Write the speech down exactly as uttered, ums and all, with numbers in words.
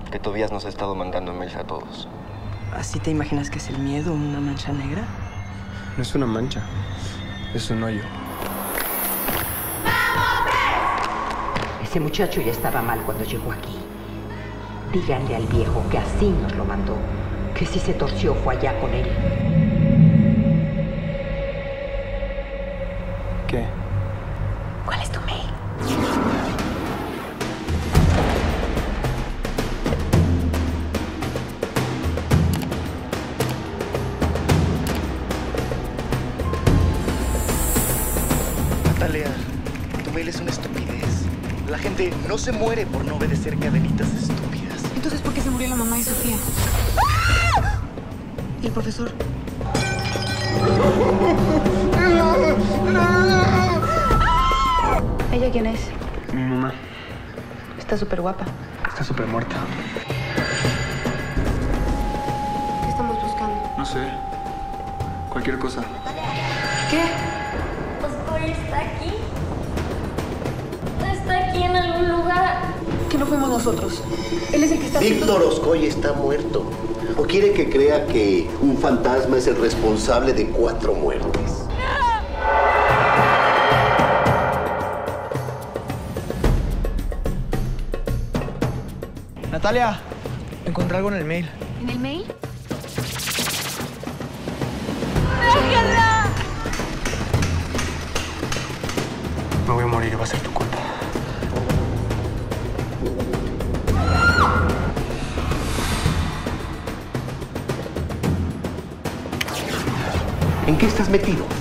que Tobías nos ha estado mandando mails a todos. ¿Así te imaginas que es el miedo, una mancha negra? No es una mancha, es un hoyo. Ese muchacho ya estaba mal cuando llegó aquí. Díganle al viejo que así nos lo mandó, que si se torció fue allá con él. ¿Qué? ¿Cuál es tu mail? Natalia, tu mail es una estupidez. La gente no se muere por no obedecer cadenitas estúpidas. Entonces, ¿por qué se murió la mamá de Sofía? ¿Y el profesor? ¿Ella quién es? Mi mamá. Está súper guapa. Está súper muerta. ¿Qué estamos buscando? No sé. Cualquier cosa. ¿Qué? Oscoy está aquí. Está aquí en algún lugar. Que no fuimos nosotros. Él es el que está haciendo... Víctor Oscoy está muerto. ¿O quiere que crea que un fantasma es el responsable de cuatro muertes? Natalia, encontré algo en el mail. ¿En el mail? ¡Déjala! Me voy a morir y va a ser tu culpa. ¿En qué estás metido?